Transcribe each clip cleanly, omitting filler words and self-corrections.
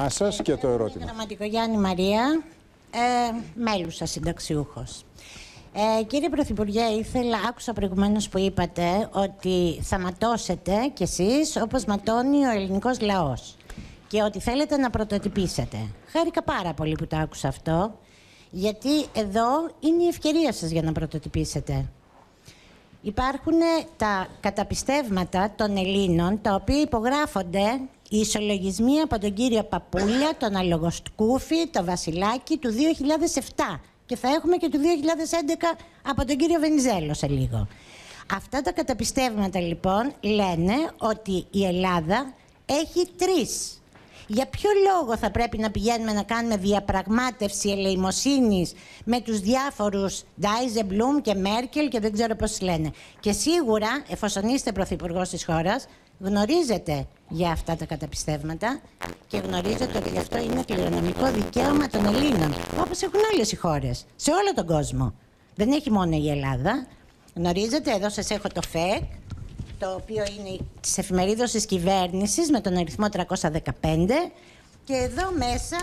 όνομά σας και το ερώτημα. Γραμματικογιάννη Μαρία, μέλουσα συνταξιούχος. Κύριε Πρωθυπουργέ, άκουσα προηγουμένως που είπατε ότι θα ματώσετε κι εσείς όπως ματώνει ο ελληνικός λαός και ότι θέλετε να πρωτοτυπήσετε. Χάρηκα πάρα πολύ που το άκουσα αυτό, γιατί εδώ είναι η ευκαιρία σας για να πρωτοτυπήσετε. Υπάρχουν τα καταπιστεύματα των Ελλήνων, τα οποία υπογράφονται οι ισολογισμοί από τον κύριο Παπούλια, τον Αλογοσκούφη, τον Βασιλάκη του 2007. Και θα έχουμε και του 2011 από τον κύριο Βενιζέλο σε λίγο. Αυτά τα καταπιστεύματα λοιπόν λένε ότι η Ελλάδα έχει 3. Για ποιο λόγο θα πρέπει να πηγαίνουμε να κάνουμε διαπραγμάτευση ελεημοσύνης με τους διάφορους Ντάιζεμπλουμ και Μέρκελ και δεν ξέρω πώς λένε. Και σίγουρα, εφόσον είστε πρωθυπουργός της χώρας, γνωρίζετε για αυτά τα καταπιστεύματα και γνωρίζετε ότι αυτό είναι κληρονομικό δικαίωμα των Ελλήνων, όπως έχουν όλες οι χώρες, σε όλο τον κόσμο. Δεν έχει μόνο η Ελλάδα. Γνωρίζετε, εδώ σας έχω το ΦΕΚ, το οποίο είναι της εφημερίδος της κυβέρνησης με τον αριθμό 315 και εδώ μέσα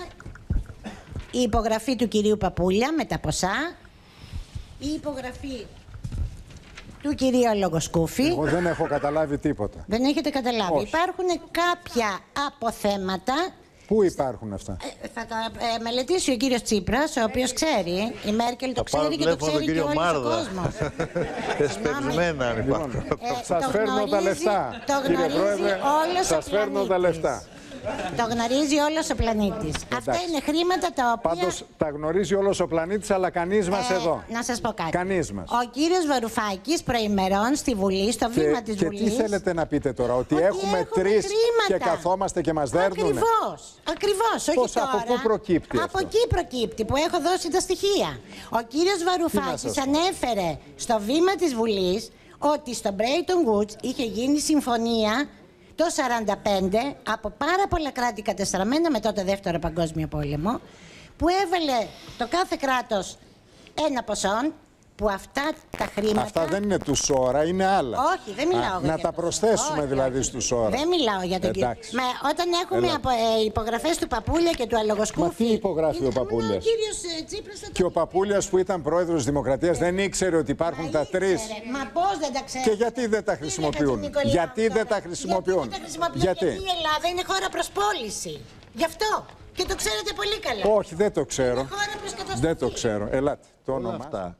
η υπογραφή του κυρίου Παπούλια με τα ποσά, η υπογραφή του κυρίου Αλογοσκούφη. Εγώ δεν έχω καταλάβει τίποτα. Δεν έχετε καταλάβει. Όχι. Υπάρχουν κάποια αποθέματα. Πού υπάρχουν αυτά? Θα τα μελετήσει ο κύριος Τσίπρας, ο οποίος ξέρει. Η Μέρκελ το ξέρει και το ξέρει και όλος ο κόσμος. Εσπευσμένα αν υπάρχουν. Σας φέρνω τα λεφτά. Κύριε Πρόεδρε, σας φέρνω τα λεφτά. Το γνωρίζει όλος ο πλανήτης. Αυτά είναι χρήματα τα οποία... Πάντως τα γνωρίζει όλος ο πλανήτης, αλλά κανείς μας εδώ. Να σας πω κάτι. Κανείς μας. Ο κύριος Βαρουφάκης προημερών στη Βουλή, στο βήμα της Βουλής... Και τι θέλετε να πείτε τώρα, ότι έχουμε 3 και καθόμαστε και μας δέρνουνε? Ακριβώς, όχι πώς, τώρα. Από πού προκύπτει από αυτό? εκεί προκύπτει, που έχω δώσει τα στοιχεία. Ο κύριος Βαρουφάκης ανέφερε στο βήμα της Βουλής ότι στο Bretton Woods είχε γίνει συμφωνία το 1945 από πάρα πολλά κράτη κατεστραμμένα μετά το Δεύτερο Παγκόσμιο Πόλεμο, που έβαλε το κάθε κράτος ένα ποσό, που αυτά τα χρήματα... Αυτά δεν είναι του ΣΟΡΑ, είναι άλλα. Όχι, δεν μιλάω για να τα προσθέσουμε δηλαδή στους ΣΟΡΑ. Δεν μιλάω για τον κύριο. Όταν έχουμε υπογραφές του Παπούλια και του Αλογοσκούφη... Μα τι υπογράφει ο Παπούλιας? Ο κύριος Τσίπρας και ο Παπούλιας που ήταν πρόεδρος Δημοκρατίας δεν ήξερε ότι υπάρχουν τα 3? Μα πώς δεν τα ξέρετε? Και γιατί δεν τα χρησιμοποιούν? Γιατί δεν τα χρησιμοποιούν? Γιατί η Ελλάδα είναι χώρα προς πώληση. Γι' αυτό. Και το ξέρετε πολύ καλά. Όχι, δεν το ξέρω. Δεν το ξέρω. Ελάτε, το όνομα.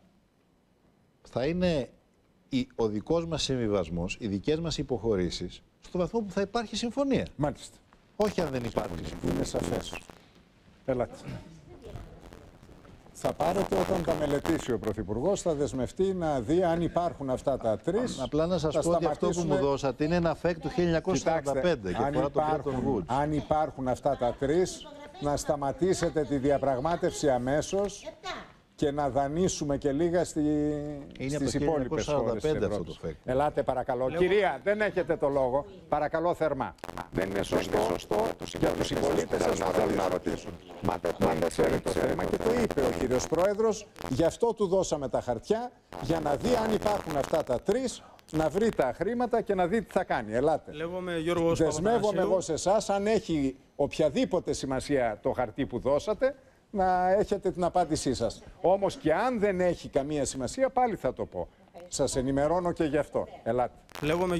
Θα είναι ο δικός μας συμβιβασμός, οι δικές μας υποχωρήσεις, στο βαθμό που θα υπάρχει συμφωνία. Μάλιστα. Όχι αν δεν υπάρχει συμφωνία. Είναι σαφές. Ελάτε. Θα πάρετε όταν τα μελετήσει ο Πρωθυπουργός, θα δεσμευτεί να δει αν υπάρχουν αυτά τα 3. Απλά να σας πω ότι αυτό που μου δώσατε είναι ένα φεκ του 1945 και αφορά το Bretton Woods. Αν υπάρχουν αυτά τα 3, να σταματήσετε τη διαπραγμάτευση αμέσως και να δανείσουμε και λίγα στις υπόλοιπες χώρες. Ελάτε παρακαλώ. Κυρία, δεν έχετε το λόγο. Παρακαλώ θερμά. Δεν είναι σωστό για τους υπόλοιπες σας που θέλουν να ρωτήσουν. Μα δεν ξέρει το θέμα και το είπε ο κύριος Πρόεδρος. Γι' αυτό του δώσαμε τα χαρτιά, για να δει αν υπάρχουν αυτά τα 3, να βρει τα χρήματα και να δει τι θα κάνει. Ελάτε. Δεσμεύομαι εγώ σε εσάς, αν έχει οποιαδήποτε σημασία το χαρτί που δώσατε, να έχετε την απάντησή σας. Όμως και αν δεν έχει καμία σημασία, πάλι θα το πω. Σας ενημερώνω και γι' αυτό. Ελάτε.